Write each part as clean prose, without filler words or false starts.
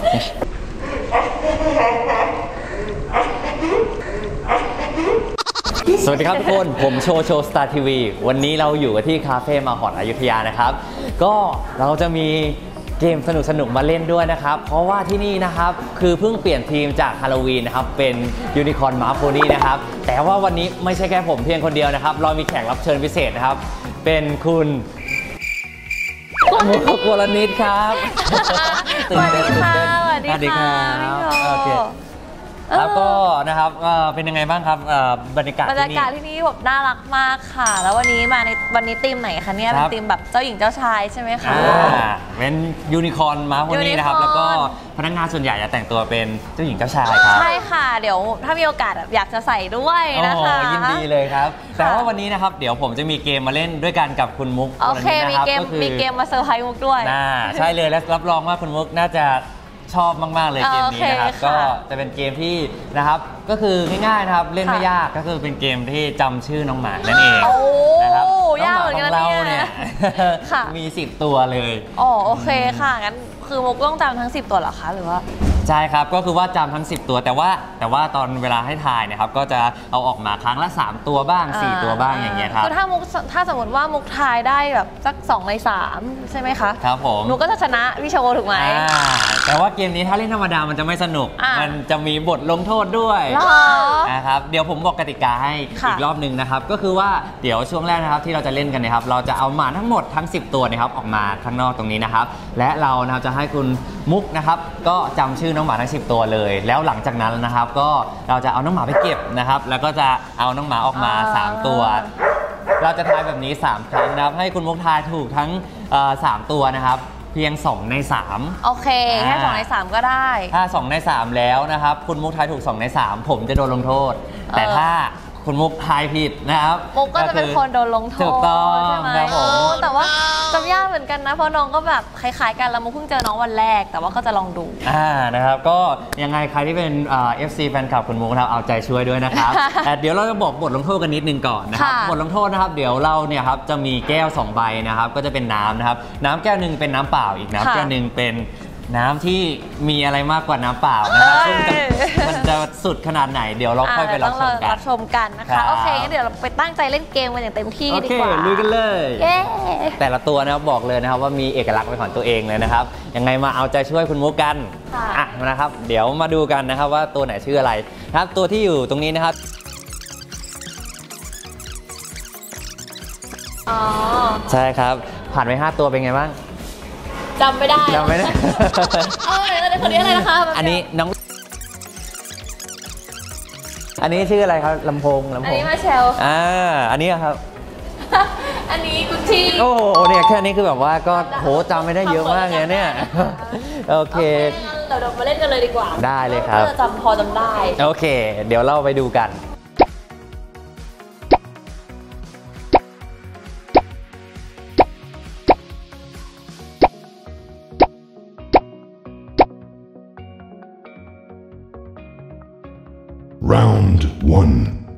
สวัสดีครับทุกคนผมโชว์สตาร์ทีวีวันนี้เราอยู่ที่คาเฟ่มาฮอตอยุธยานะครับก็เราจะมีเกมสนุกมาเล่นด้วยนะครับเพราะว่าที่นี่นะครับคือเพิ่งเปลี่ยนทีมจากฮาโลวีนนะครับเป็นยูนิคอร์นม้าโพนี่นะครับแต่ว่าวันนี้ไม่ใช่แค่ผมเพียงคนเดียวนะครับเรามีแขกรับเชิญพิเศษนะครับเป็นคุณมุกวรณิตครับสวัสดีค่ะสวัสดีค่ะโอเคแล้วก็นะครับเป็นยังไงบ้างครับบรรยากาศที่นี่แบบน่ารักมากค่ะแล้ววันนี้ธีมไหนคะเนี่ยเป็นธีมแบบเจ้าหญิงเจ้าชายใช่ไหมคะเป็นยูนิคอร์นม้าโพนี่นะครับแล้วก็พนักงานส่วนใหญ่จะแต่งตัวเป็นเจ้าหญิงเจ้าชายครับใช่ค่ะเดี๋ยวถ้ามีโอกาสอยากจะใส่ด้วยนะคะยินดีเลยครับแต่ว่าวันนี้นะครับเดี๋ยวผมจะมีเกมมาเล่นด้วยกันกับคุณมุกโอเคมีเกมมาเซอร์ไพรส์มุกด้วยใช่เลยและรับรองว่าคุณมุกน่าจะชอบมากๆเลยเกมนี้นะครับก็จะเป็นเกมที่นะครับก็คือง่ายๆนะครับเล่นไม่ยากก็คือเป็นเกมที่จำชื่อน้องหมานั่นเองนะครับยากเหมือนกันเนี่ยมี10ตัวเลยโอเคค่ะงั้นคือมุกต้องจำทั้ง10ตัวเหรอคะหรือว่าใช่ครับก็คือว่าจำทั้ง10ตัวแต่ว่าตอนเวลาให้ทายนะครับก็จะเอาออกมาครั้งละ3ตัวบ้าง4ตัวบ้างอย่างเงี้ยครับคือถ้าสมมติว่ามุกทายได้แบบสัก2 ใน 3ใช่ไหมคะครับผมมุกก็จะชนะพี่โชว์ถูกไหมแต่ว่าเกมนี้ถ้าเล่นธรรมดามันจะไม่สนุกมันจะมีบทลงโทษด้วยนะครับเดี๋ยวผมบอกกติกาให้อีกรอบนึงนะครับก็คือว่าเดี๋ยวช่วงแรกนะครับที่เราจะเล่นกันนะครับเราจะเอาหมาทั้งหมดทั้ง10ตัวนะครับออกมาข้างนอกตรงนี้นะครับและเรานะครับจะให้คุณมุกนะครับก็จำชื่อน้องหมาทั้ง10ตัวเลยแล้วหลังจากนั้นนะครับก็เราจะเอาน้องหมาไปเก็บนะครับแล้วก็จะเอาน้องหมาออกมา3ตัวเราจะทายแบบนี้3ครั้งนะครับให้คุณมุกทายถูกทั้ง3ตัวนะครับเพียง2 ใน 3 โอเคแค่2 ใน 3ก็ได้ถ้า2 ใน 3แล้วนะครับคุณมุกทายถูก2 ใน 3ผมจะโดนลงโทษแต่ถ้าคุณมุกทายผิดนะครับมุกก็จะเป็นคนโดนลงโทษถูกต้องครับผมแต่ว่าจำยากเหมือนกันนะเพราะน้องก็แบบคล้ายๆกันแล้วมุกเพิ่งเจอน้องวันแรกแต่ว่าก็จะลองดูนะครับก็ยังไงใครที่เป็น FC แฟนคลับคุณมุกนะครับเอาใจช่วยด้วยนะครับแต่เดี๋ยวเราจะบอกบทลงโทษกันนิดนึงก่อนนะครับบทลงโทษนะครับเดี๋ยวเราเนี่ยครับจะมีแก้ว2 ใบนะครับก็จะเป็นน้ำนะครับน้ำแก้วนึงเป็นน้ำเปล่าอีกน้ำแก้วนึงเป็นน้ำที่มีอะไรมากกว่าน้ำเปล่านะครับซึ่งมันจะสุดขนาดไหนเดี๋ยวเราค่อยไปรับชมกันนะคะโอเคงั้นเดี๋ยวเราไปตั้งใจเล่นเกมกันอย่างเต็มที่ดีกว่าลุยกันเลยแต่ละตัวนะครับบอกเลยนะครับว่ามีเอกลักษณ์เป็นของตัวเองเลยนะครับยังไงมาเอาใจช่วยคุณมุกกันนะครับเดี๋ยวมาดูกันนะครับว่าตัวไหนชื่ออะไรครับตัวที่อยู่ตรงนี้นะครับใช่ครับผ่านไป5 ตัวเป็นไงบ้างจำไม่ได้จำไม่ได้คนนี้อะไรนะคะอันนี้น้องอันนี้ชื่ออะไรครับลำโพงอันนี้มาเชลอันนี้ครับอันนี้กุชชี่โอ้โหเนี่ยแค่นี้คือแบบว่าก็โหจำไม่ได้เยอะมากเลยเนี่ยโอเคเดี๋ยวมาเล่นกันเลยดีกว่าได้เลยครับพอจำได้โอเคเดี๋ยวเราไปดูกัน Round 1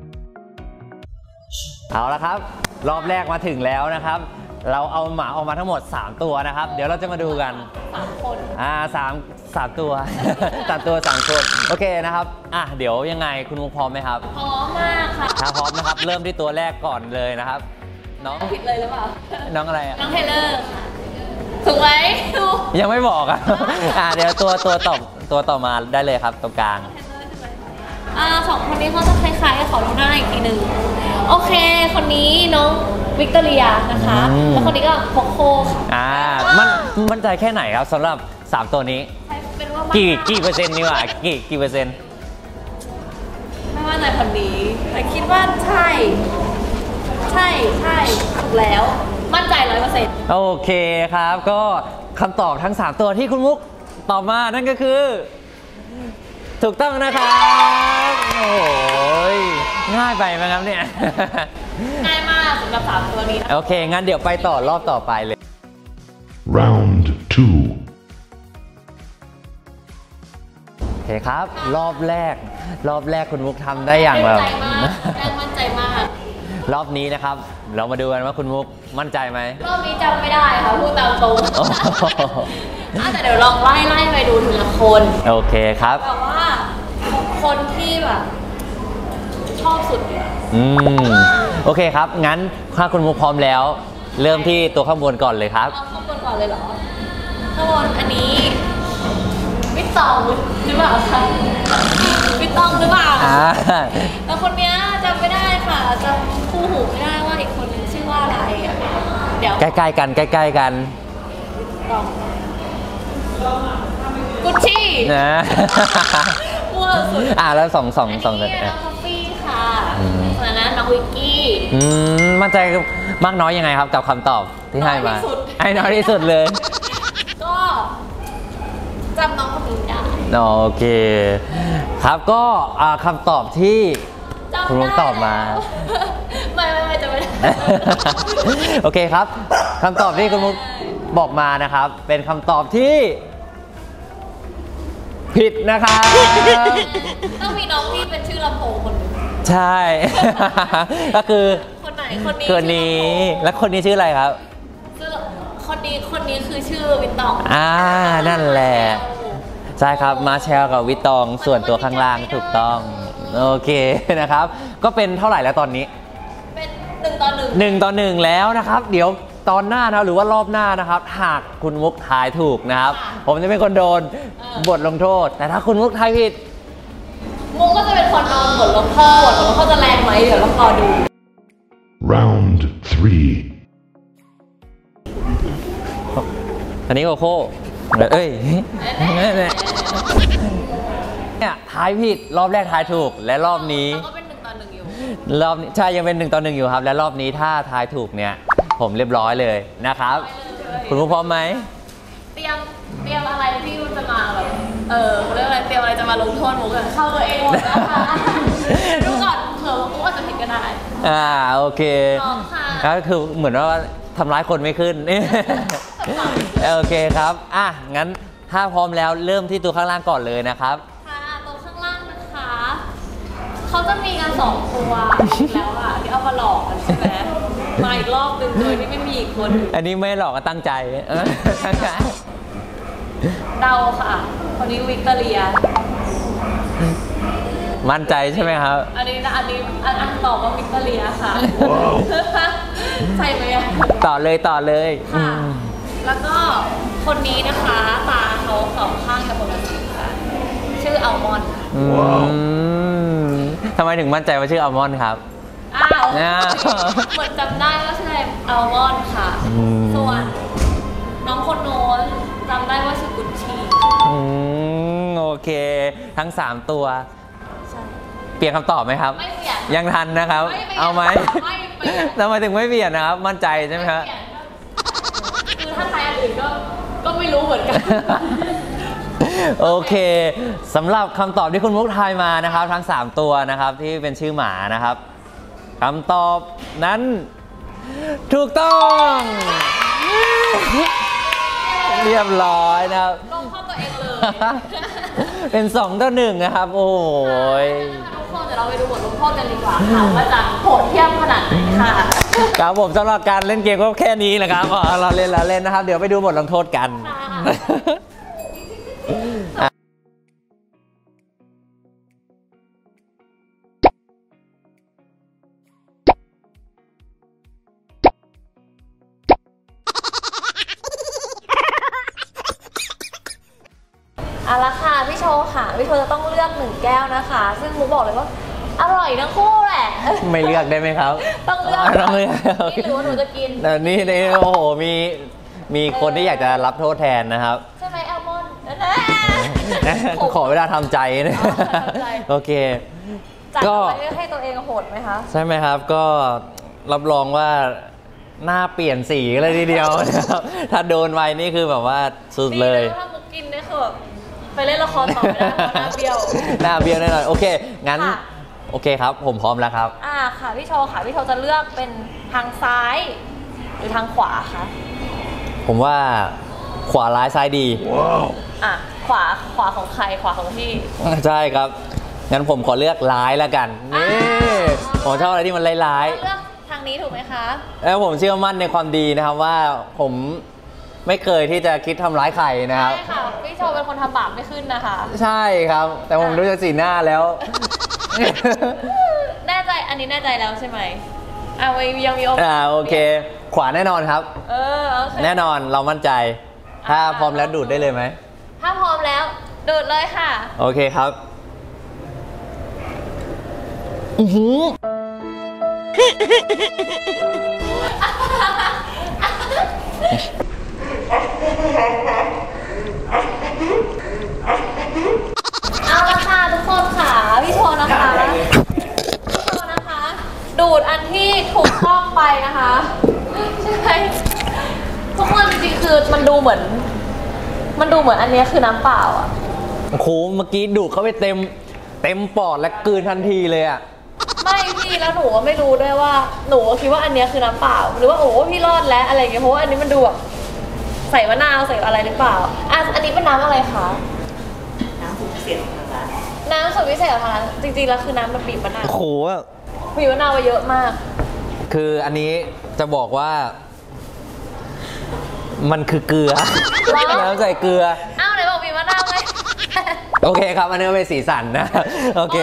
เอาละครับรอบแรกมาถึงแล้วนะครับเราเอาหมาออกมาทั้งหมด3 ตัวนะครับเดี๋ยวเราจะมาดูกัน 3 คน 3 ตัว3 ตัว 3 คนโอเคนะครับเดี๋ยวยังไงคุณมุกพร้อมไหมครับพร้อมมากค่ะถ้าพร้อมนะครับเริ่มที่ตัวแรกก่อนเลยนะครับน้องผิดเลยหรือเปล่าน้องอะไรน้องเทเลอร์ถูกไหมยังไม่บอกเดี๋ยวตัวต่อมาได้เลยครับตรงกลาง 2 คนนี้เขาจะคล้ายๆกับเขาลงหน้าอีกทีหนึ่งโอเคคนนี้น้องวิกตอเรียนะคะแล้วคนนี้ก็โคโค่มั่นใจแค่ไหนครับสำหรับ3 ตัวนี้กี่เปอร์เซ็นต์นี่วะกี่เปอร์เซ็นต์ไม่มั่นใจคนนี้แต่คิดว่าใช่ถูกแล้วมั่นใจ100% โอเคครับก็คำตอบทั้ง3 ตัวที่คุณมุกตอบมานั่นก็คือถูกต้องนะครับโอ้ยง่ายไปไหมครับเนี่ยง่ายมากสำหรับ3 ตัวนี้โอเคงั้นเดี๋ยวไปต่อรอบต่อไปเลย Round 2 โอเคครับรอบแรกคุณมุกทำได้อย่างแบบมั่นใจมากรอบนี้นะครับเรามาดูกันว่าคุณมุกมั่นใจไหมรอบนี้จำไม่ได้ค่ะพูดตามตรงแต่เดี๋ยวลองไล่ไปดูทีละคนโอเคครับแบบว่าคนที่แบบชอบสุดเนี่ยโอเคครับงั้นถ้าคุณมุกพร้อมแล้วเริ่มที่ตัวข้างบนก่อนเลยครับเอาข้างบนก่อนเลยเหรอข้างบนอันนี้วิตตองหรือเปล่าคะวิตตองหรือเปล่าแล้วคนนี้จำไม่ได้ค่ะจำคู่หูไม่ได้ว่าอีกคนนึงชื่อว่าอะไรอ่ะเดี๋ยวใกล้ๆกันกุชชี่นะมั่วสุดแล้วสองน้องคอฟฟี่ค่ะส่วนนั้นน้องวิกกี้มั่นใจมากน้อยยังไงครับกับคำตอบที่ให้มาให้น้อยที่สุดเลยก็จำน้องคนนี้ได้โอเคครับก็คำตอบที่คุณมุกตอบมาไม่จะไม่ได้โอเคครับคำตอบที่คุณมุกบอกมานะครับเป็นคำตอบที่ผิดนะครับต้องมีน้องที่เป็นชื่อลำโพงคนนึงใช่ก็คือคนไหนคนนี้และคนนี้ชื่ออะไรครับคนนี้คือชื่อวิตตองนั่นแหละใช่ครับมาเชลกับวิตตองส่วนตัวข้างล่างถูกต้องโอเคนะครับก็เป็นเท่าไหร่แล้วตอนนี้เป็น1-1 แล้วนะครับเดี๋ยวตอนหน้านะหรือว่ารอบหน้านะครับหากคุณมุกทายถูกนะครับผมจะเป็นคนโดนบทลงโทษแต่ถ้าคุณมุกทายผิดมุกก็จะเป็นคนโดนบทลงโทษจะแรงไหมเดี๋ยวเรารอดู Round 3 อันนี้โคโค่เนี่ยทายผิดรอบแรกทายถูกและรอบนี้ก็เป็น1-1อยู่รอบนี้ใช่ยังเป็น1-1อยู่ครับและรอบนี้ถ้าทายถูกเนี่ยผมเรียบร้อยเลยนะครับคุณผู้พร้อมไหมเตรียมอะไรที่จะมาแบบเรียกอะไรเตรียมอะไรจะมาลงโทษมุกเข้าตัวเองหมดนะคะดูก่อนเผื่อมุกอาจจะผิดก็ได้โอเคก็คือเหมือนว่าทำร้ายคนไม่ขึ้นโอเคครับงั้นถ้าพร้อมแล้วเริ่มที่ตัวข้างล่างก่อนเลยนะครับค่ะตัวข้างล่างนะคะเขาจะมีกัน2ตัวแล้วที่เอามาหลอกกันใช่ไหมมาอีกรอบนึงโดยที่ไม่มีอีกคนอันนี้ไม่หลอกก็ตั้งใจเดาค่ะคนนี้วิกตอเรียมั่นใจใช่ไหมครับอันตอบว่าวิกตอเรียค่ะใช่ไหมต่อเลยค่ะแล้วก็คนนี้นะคะตาเขาสองข้างจะปกติค่ะชื่ออัลมอนด์ทำไมถึงมั่นใจว่าชื่ออัลมอนด์ครับเหมือนจำได้ว่าชื่ออัลมอนด์ค่ะส่วนน้องคนโน้นจำได้ว่าชื่อกุชชี่โอเคทั้ง3ตัวเปลี่ยนคำตอบไหมครับไม่เปลี่ยนยังทันนะครับเอาไหมทำไมถึงไม่เปลี่ยนนะครับมั่นใจใช่ไหมครับคือถ้าใครอันอื่นก็ไม่รู้เหมือนกันโอเคสำหรับคำตอบที่คุณมุกทายมานะครับทั้ง3ตัวนะครับที่เป็นชื่อหมานะครับคำตอบนั้นถูกต้องเรียบร้อยนะครับลงข้อตัวเองเลยเป็น2-1นะครับโอ้ยทุกคนเดี๋ยวเราไปดูบทลงโทษกันดีกว่าค่ะว่าจะโหดเหี้ยมขนาดไหนค่ะครับผมสำหรับการเล่นเกมก็แค่นี้แหละครับเราเล่นนะครับเดี๋ยวไปดูบทลงโทษกันเอาละค่ะพี่โชว์ค่ะพี่โชว์จะต้องเลือก1แก้วนะคะซึ่งมุกบอกเลยว่าอร่อยทั้งคู่แหละไม่เลือกได้ไหมครับต้องเลือกนี่หรือว่าหนูจะกินแต่นี่โอ้โหมีคนที่อยากจะรับโทษแทนนะครับใช่ไหมแอลมอนขอเวลาทำใจนะโอเคก็ให้ตัวเองโหดไหมคะใช่ไหมครับก็รับรองว่าหน้าเปลี่ยนสีเลยทีเดียวนะครับถ้าโดนไว้นี่คือแบบว่าสุดเลยถ้ามุกกินนี่คือแบบไปเล่นละครต่อไม่ได้เพราะหน้าเบี้ยวแน่นอนโอเคงั้นโอเคครับผมพร้อมแล้วครับค่ะพี่โชว์ค่ะพี่โชว์จะเลือกเป็นทางซ้ายหรือทางขวาคะผมว่าขวาร้ายซ้ายดีขวาของใครขวาของพี่ใช่ครับงั้นผมขอเลือกร้ายแล้วกันนี่ผมชอบอะไรที่มันร้ายเลือกทางนี้ถูกไหมคะแล้วผมเชื่อมั่นในความดีนะครับว่าผมไม่เคยที่จะคิดทำร้ายใครนะครับใช่ค่ะพี่โชว์เป็นคนทำบาปไม่ขึ้นนะคะใช่ครับ แต่ผมดูจากสีหน้าแล้วแน่ใจอันนี้แน่ใจแล้วใช่ไหมยังมีโอกาสโอเค ขวาแน่นอนครับโอเคแน่นอนเรามั่นใจ ถ้าพร้อมแล้วดูดได้เลยไหมถ้าพร้อมแล้วดูดเลยค่ะโอเคครับเอาละค่ะทุกคนค่ะพี่โชว์นะคะดูดอันที่ถูกต้องไปนะคะใช่ไหมทุกคนจริงๆคือมันดูเหมือนอันนี้คือน้ำเปล่าอ่ะโอ้โหเมื่อกี้ดูดเข้าไปเต็มปอดและกลืนทันทีเลยอ่ะไม่พี่แล้วหนูก็ไม่รู้ด้วยว่าหนูคิดว่าอันนี้คือน้ำเปล่าหรือว่าโอ้พี่รอดแล้วอะไรอย่างเงี้ยเพราะว่าอันนี้มันดูแบบใส่มะนาวใส่อะไรหรือเปล่าอันนี้เป็นน้ำอะไรคะน้ำสูตรพิเศษของทางร้านน้ำสูตรพิเศษของทางร้านจริงๆแล้วคือน้ำมันบีบมะนาวโอ้โหบีบมะนาวไปเยอะมากคืออันนี้จะบอกว่า มันคือเกลือน้ำใส่เกลืออ้าวไหนบอกบีบมะนาวไงโอเคครับ อันนี้เป็นสีสันนะ โอเค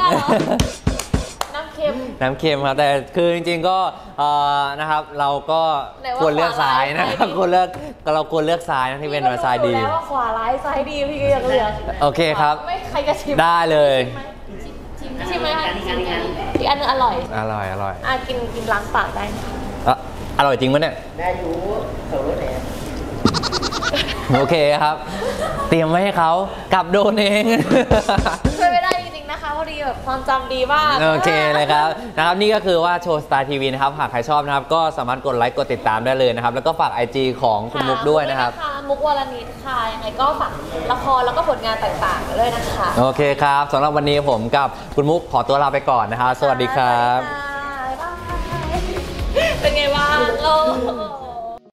น้ำเค็มน้ำเค็มครับ แต่คือจริงๆก็นะครับ เราก็ควรเลือกซ้ายนะครับควรเลือกซ้ายนะที่เป็นซ้ายดีแล้วว่าขวาร้ายซ้ายดีพี่ก็ยังเลือกโอเคครับไม่ใครจะชิมได้เลยชิมไหมคะอีกอันนึงอร่อยอร่อยกินล้างปากได้อร่อยจริงมั้ยเนี่ยได้รู้เขารู้แหละโอเคครับ เตรียมไว้ให้เขากลับโดนเองช่วยไม่ได้จริงๆนะคะพอดีแบบความจำดีมากโอเคเลยครับนะครับนี่ก็คือว่าโชว์สตาร์ทีวีนะครับหากใครชอบนะครับก็สามารถกดไลค์กดติดตามได้เลยนะครับแล้วก็ฝาก IG ของคุณมุกด้วยนะครับมุกวรณิตค่ะยังไงก็ฝากละครแล้วก็ผลงานต่างๆด้วยนะคะโอเคครับสำหรับวันนี้ผมกับคุณมุกขอตัวลาไปก่อนนะครับสวัสดีครับบ๊ายบายเป็นไงบ้างโล